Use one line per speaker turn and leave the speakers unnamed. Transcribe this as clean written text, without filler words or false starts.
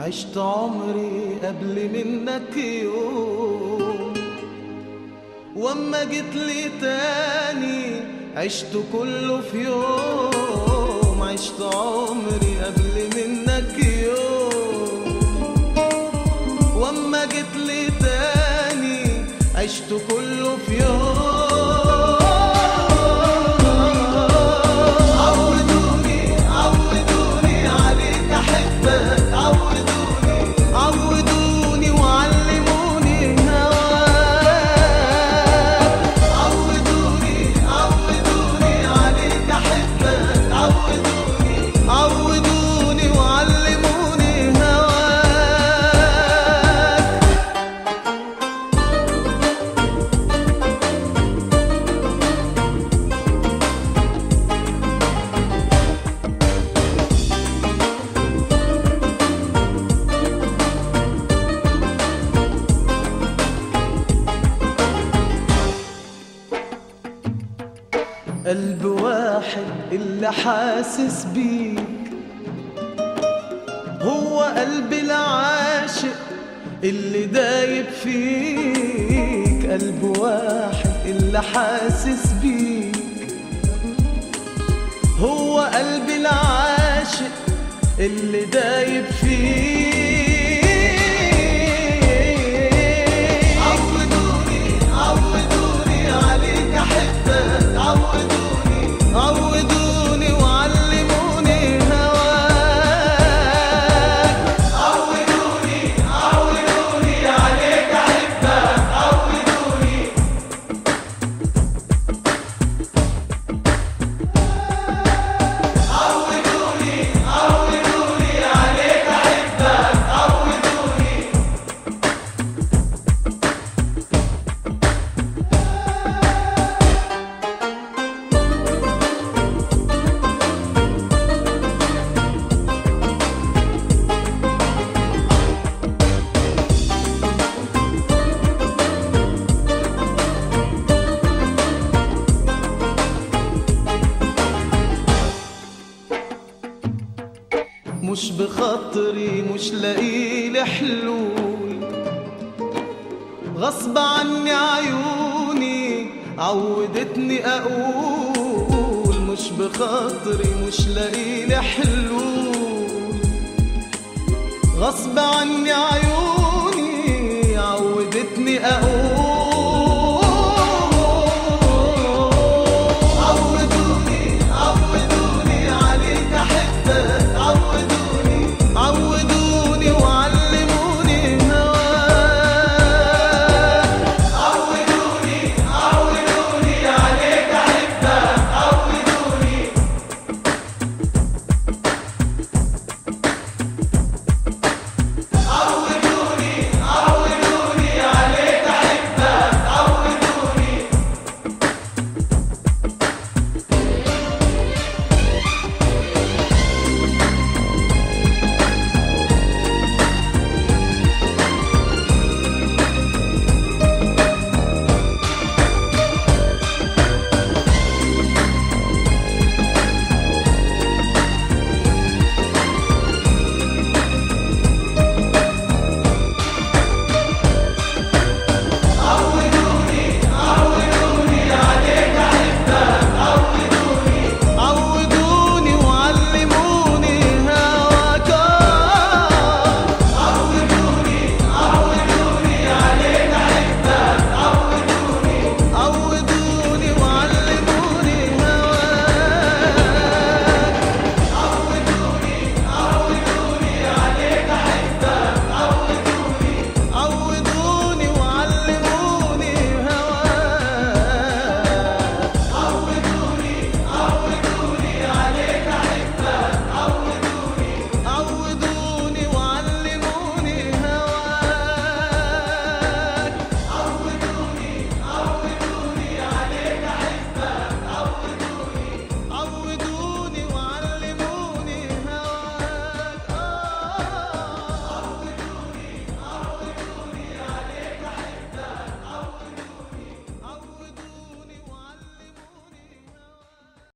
عشت عمري قبل منك يوم، واما جيت لي تاني عشت كله في يوم. عشت عمري قبل منك يوم، واما جيت لي تاني عشت كله في يوم. قلب واحد اللي حاسس بيك، هو قلب العاشق اللي دايب فيك. قلب واحد اللي حاسس بيك، هو قلب العاشق اللي دايب فيك. عودوني وعلموني هواك. عودوني عليك أحبك. عودوني عليك أحبك. عودوني مش بخاطري، مش لاقيلي حلول، غصب عني عيوني عودتني اقول. مش بخاطري، مش لاقيلي حلول، غصب عني عيوني عودتني اقول.